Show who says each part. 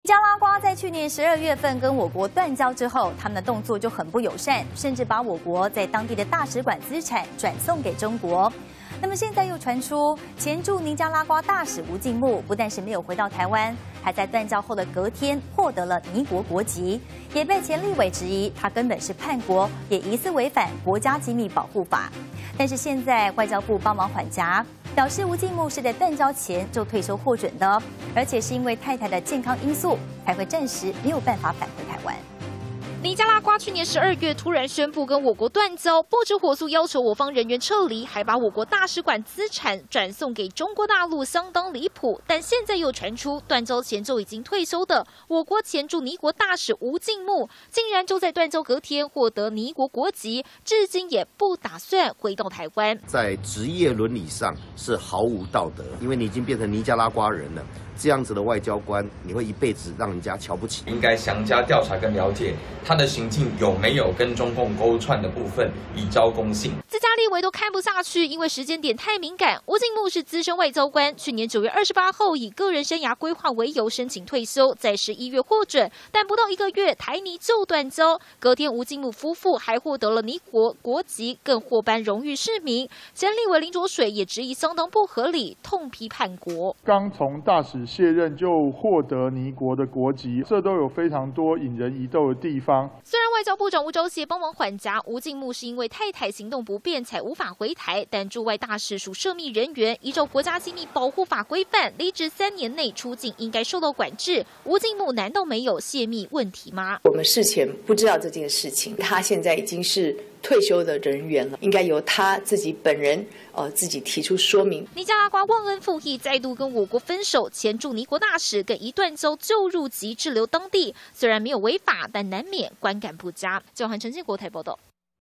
Speaker 1: 加拉瓜在去年12月份跟我国断交之后，他们的动作就很不友善，甚至把我国在当地的大使馆资产转送给中国。那么现在又传出，前驻尼加拉瓜大使吴敬牧不但是没有回到台湾，还在断交后的隔天获得了尼国国籍，也被前立委质疑他根本是叛国，也疑似违反国家机密保护法。但是现在外交部帮忙缓颊，表示吴敬牧是在断交前就退休获准的，而且是因为太太的健康因素才会暂时没有办法返回台湾。
Speaker 2: 尼加拉瓜去年12月突然宣布跟我国断交，不止火速要求我方人员撤离，还把我国大使馆资产转送给中国大陆，相当离谱。但现在又传出，断交前就已经退休的我国前驻尼国大使吴敬牧，竟然就在断交隔天获得尼国国籍，至今也不打算回到台湾。
Speaker 3: 在职业伦理上是毫无道德，因为你已经变成尼加拉瓜人了。这样子的外交官，你会一辈子让人家瞧不起。
Speaker 4: 应该详加调查跟了解他的行径有没有跟中共勾串的部分，以招公信。
Speaker 2: 自家立委都看不下去，因为时间点太敏感。吴敬牧是资深外交官，去年9月28号以个人生涯规划为由申请退休，在11月获准，但不到1个月，台尼就断交。隔天，吴敬牧夫妇还获得了尼国国籍，更获颁荣誉市民。前立委林卓水也质疑相当不合理，痛批叛国。
Speaker 5: 刚从大使卸任就获得尼国的国籍，这都有非常多引人疑窦的地方。
Speaker 2: 虽然外交部长吴钊燮帮忙缓颊，吴敬牧是因为太太行动不便才无法回台，但驻外大使属涉密人员，依照国家机密保护法规范，离职3年内出境应该受到管制。吴敬牧难道没有泄密问题吗？
Speaker 6: 我们事前不知道这件事情，他现在已经是退休的人员了，应该由他自己本人自己提出说明。
Speaker 2: 尼加拉瓜忘恩负义，再度跟我国分手，前驻尼国大使更一断交就入籍滞留当地，虽然没有违法，但难免观感不佳。焦涵陈建国台报道。